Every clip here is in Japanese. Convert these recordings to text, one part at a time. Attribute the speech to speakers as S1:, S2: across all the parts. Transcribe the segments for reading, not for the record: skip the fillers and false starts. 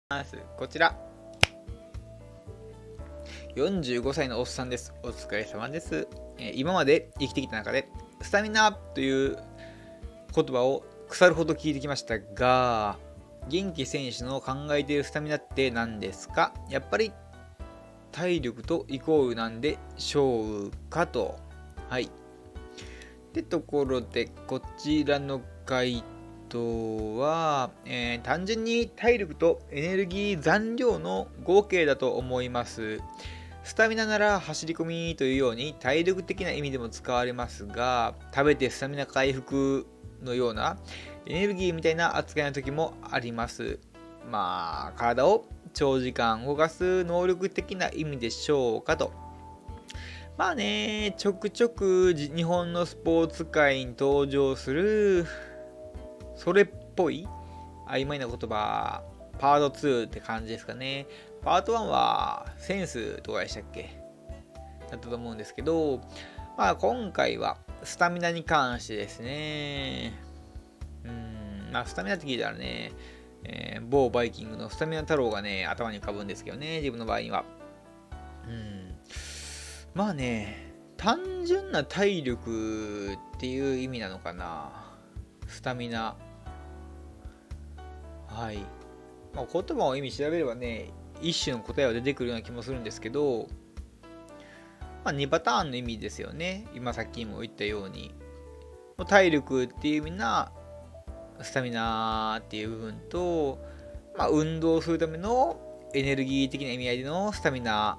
S1: こちら45歳のおっさんです。お疲れ様です。今まで生きてきた中でスタミナという言葉を腐るほど聞いてきましたが、元気選手の考えているスタミナって何ですか？やっぱり体力とイコールなんでしょうかと。はい。ってところでこちらの回答は、単純に体力とエネルギー残量の合計だと思います。スタミナなら走り込みというように体力的な意味でも使われますが、食べてスタミナ回復のようなエネルギーみたいな扱いの時もあります。体を長時間動かす能力的な意味でしょうかと。ちょくちょく日本のスポーツ界に登場するそれっぽい曖昧な言葉、パート2って感じですかね。パート1はセンスとかでしたっけだったと思うんですけど、今回はスタミナに関してですね。スタミナって聞いたらね、某バイキングのスタミナ太郎がね、頭に浮かぶんですけどね、自分の場合には。単純な体力っていう意味なのかな。スタミナ。はい。言葉を意味調べればね、一種の答えは出てくるような気もするんですけど、2パターンの意味ですよね。今さっきも言ったように。体力っていう意味なスタミナっていう部分と、運動するためのエネルギー的な意味合いでのスタミナ。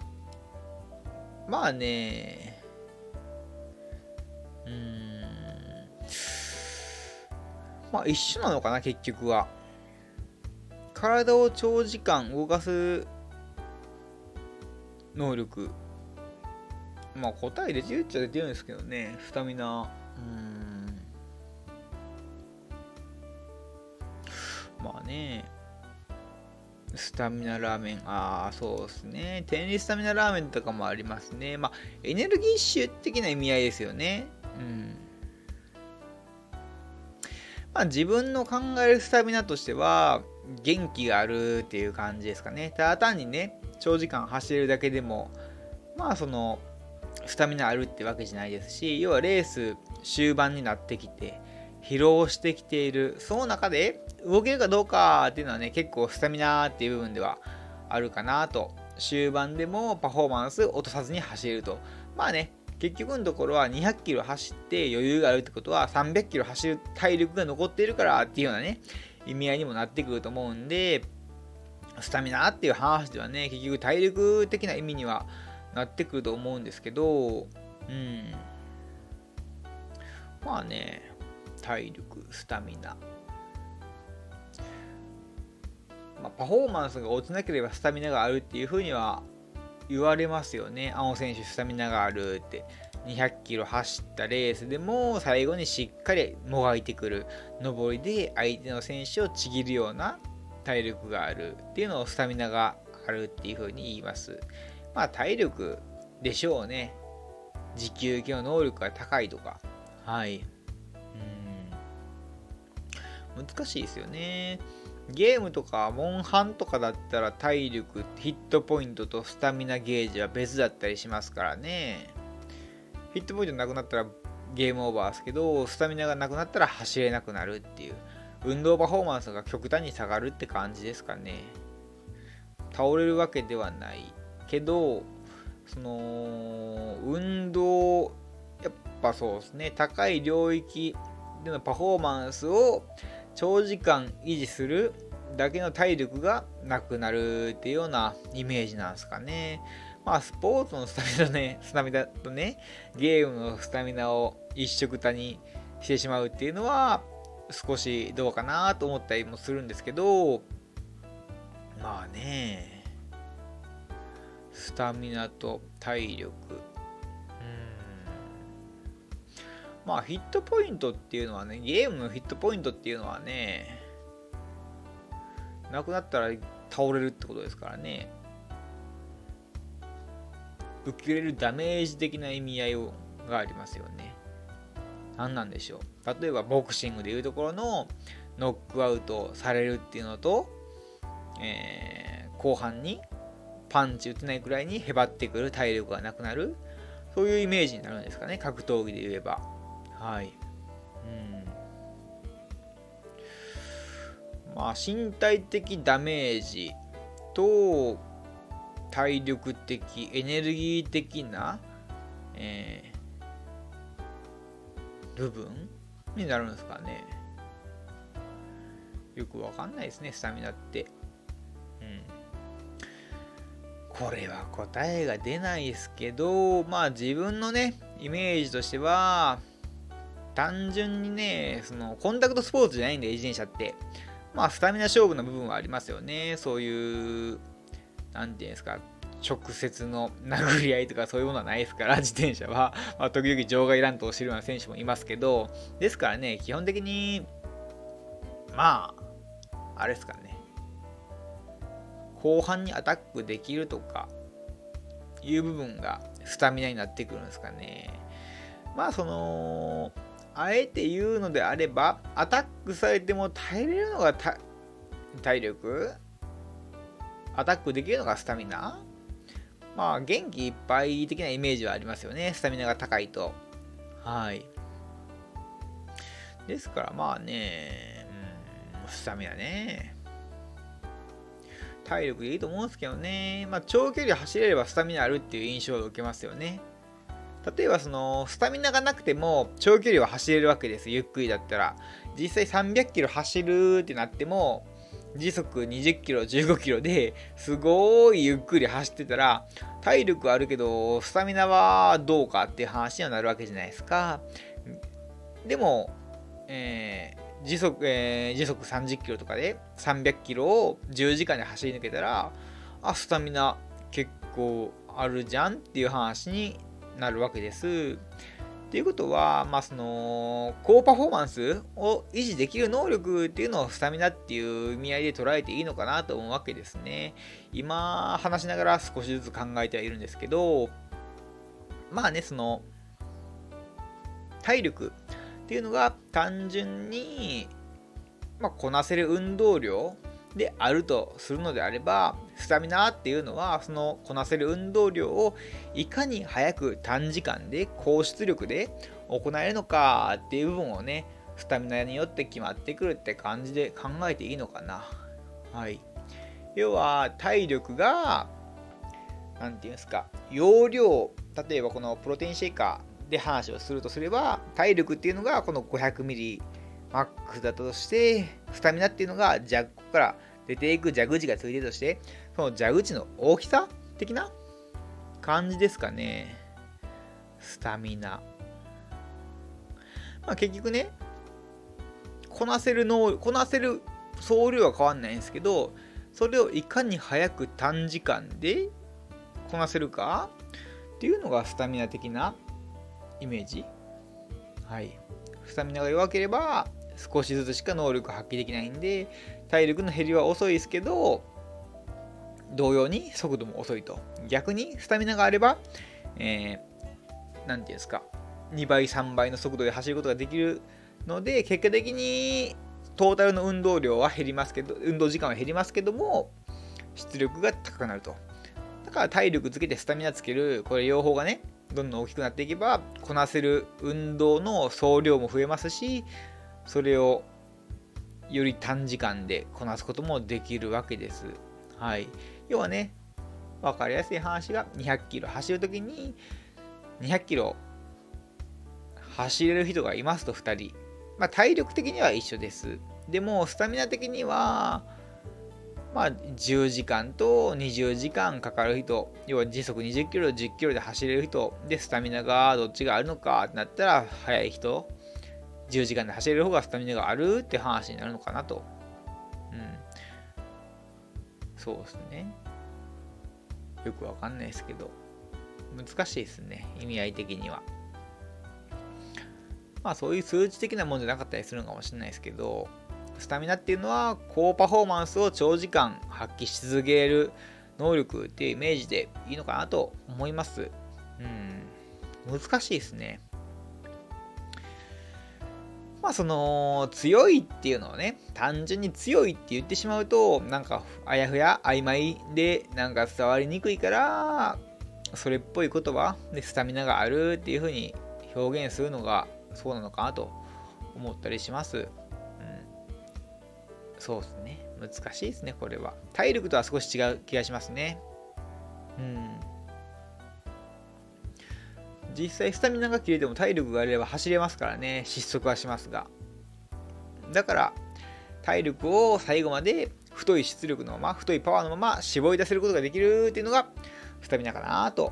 S1: 一緒なのかな、結局は。体を長時間動かす能力。答え出てるっちゃ出てるんですけどね、スタミナ。スタミナラーメン。そうですね。天理スタミナラーメンとかもありますね。エネルギッシュ的な意味合いですよね。自分の考えるスタミナとしては、元気があるっていう感じですかね。ただ単にね、長時間走れるだけでも、スタミナあるってわけじゃないですし、要はレース終盤になってきて、疲労してきている、その中で動けるかどうかっていうのはね、結構スタミナっていう部分ではあるかなと。終盤でもパフォーマンス落とさずに走れると。結局のところは200キロ走って余裕があるってことは300キロ走る体力が残っているからっていうようなね、意味合いにもなってくると思うんで、スタミナっていう話ではね、結局体力的な意味にはなってくると思うんですけど、体力、スタミナ。パフォーマンスが落ちなければスタミナがあるっていう風には言われますよね。あの選手スタミナがあるって。200キロ走ったレースでも最後にしっかりもがいてくる上りで相手の選手をちぎるような体力があるっていうのをスタミナがあるっていう風に言います。体力でしょうね。持久力の能力が高いとか。はい。難しいですよね。ゲームとかモンハンとかだったら体力、ヒットポイントとスタミナゲージは別だったりしますからね。ヒットポイントなくなったらゲームオーバーですけど、スタミナがなくなったら走れなくなるっていう、運動パフォーマンスが極端に下がるって感じですかね。倒れるわけではないけど、運動、やっぱそうですね、高い領域でのパフォーマンスを長時間維持するだけの体力がなくなるっていうようなイメージなんですかね。スポーツのスタミナとね、ゲームのスタミナを一緒くたにしてしまうっていうのは少しどうかなと思ったりもするんですけど、スタミナと体力。ヒットポイントっていうのはね、ゲームのヒットポイントっていうのはね、なくなったら倒れるってことですからね。受けれるダメージ的な意味合いがありますよね。何なんでしょう。例えばボクシングでいうところのノックアウトされるっていうのと、 後半にパンチ打てないくらいにへばってくる、体力がなくなる、そういうイメージになるんですかね、格闘技で言えば。はい。まあ身体的ダメージと体力的エネルギー的な、部分になるんですかね。よくわかんないですね、スタミナって。これは答えが出ないですけど、まあ自分のね、イメージとしては、単純にね、そのコンタクトスポーツじゃないんで、自転車って。まあスタミナ勝負の部分はありますよね。そういう、なんていうんですか、直接の殴り合いとかそういうものはないですから、自転車は。まあ、時々場外乱闘してるような選手もいますけど、ですからね、基本的に、まあ、あれですかね。後半にアタックできるとか、いう部分がスタミナになってくるんですかね。まあ、あえて言うのであれば、アタックされても耐えれるのが体力、アタックできるのがスタミナ。まあ、元気いっぱい的なイメージはありますよね。スタミナが高いと。はい。ですからまあね、スタミナね。体力でいいと思うんですけどね。まあ、長距離走れればスタミナあるっていう印象を受けますよね。例えばスタミナがなくても長距離は走れるわけです。ゆっくりだったら。実際300キロ走るってなっても、時速20キロ、15キロですごいゆっくり走ってたら、体力あるけど、スタミナはどうかっていう話にはなるわけじゃないですか。でも、時速30キロとかで300キロを10時間で走り抜けたら、スタミナ結構あるじゃんっていう話になるわけです。っていうことは、まあ、高パフォーマンスを維持できる能力っていうのをスタミナっていう意味合いで捉えていいのかなと思うわけですね。今、話しながら少しずつ考えてはいるんですけど、まあね、体力っていうのが単純に、まあ、こなせる運動量であるとするのであれば、スタミナっていうのはそのこなせる運動量をいかに早く短時間で高出力で行えるのかっていう部分をね、スタミナによって決まってくるって感じで考えていいのかな。はい。要は体力がなんていうんですか、容量、例えばこのプロテインシェイカーで話をするとすれば、体力っていうのがこの500ミリマックスだとして、スタミナっていうのがここから出ていく蛇口がついてるとして、その蛇口の大きさ的な感じですかね。スタミナ。まあ結局ね、こなせる総量は変わんないんですけど、それをいかに早く短時間でこなせるかっていうのがスタミナ的なイメージ。はい。スタミナが弱ければ少しずつしか能力発揮できないんで、体力の減りは遅いですけど、同様に速度も遅いと。逆にスタミナがあれば、なんていうんですか、2倍3倍の速度で走ることができるので、結果的にトータルの運動量は減りますけど、運動時間は減りますけども、出力が高くなると。だから体力つけてスタミナつける、これ両方がね、どんどん大きくなっていけば、こなせる運動の総量も増えますし、それをより短時間でこなすこともできるわけです。はい。要はね、わかりやすい話が200キロ走るときに、200キロ走れる人がいますと2人。まあ体力的には一緒です。でも、スタミナ的には、まあ、10時間と20時間かかる人、要は時速20キロ、10キロで走れる人、で、スタミナがどっちがあるのかってなったら、速い人、10時間で走れる方がスタミナがあるって話になるのかなと。そうですね。よくわかんないですけど、難しいですね、意味合い的には。まあ、そういう数値的なもんじゃなかったりするのかもしれないですけど、スタミナっていうのは高パフォーマンスを長時間発揮し続ける能力っていうイメージでいいのかなと思います。難しいですね。 まあその強いっていうのをね、単純に強いって言ってしまうとなんかあやふや曖昧でなんか伝わりにくいから、それっぽい言葉でスタミナがあるっていう風に表現するのがそうなのかなと思ったりします。そうですね。難しいですね、これは。体力とは少し違う気がしますね。実際スタミナが切れても体力があれば走れますからね、失速はしますが。だから体力を最後まで太い出力のまま、太いパワーのまま絞り出せることができるっていうのがスタミナかなと。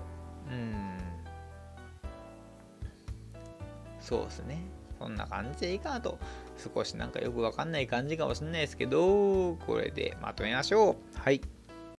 S1: そうですね。そんな感じでいいかなと。少しなんかよくわかんない感じかもしれないですけど、これでまとめましょう。はい。